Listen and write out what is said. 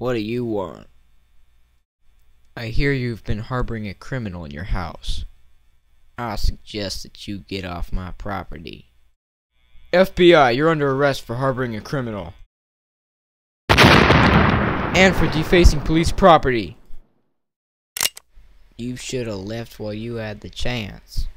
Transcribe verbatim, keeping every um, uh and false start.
What do you want? I hear you've been harboring a criminal in your house. I suggest that you get off my property. F B I, you're under arrest for harboring a criminal. And for defacing police property. You should have left while you had the chance.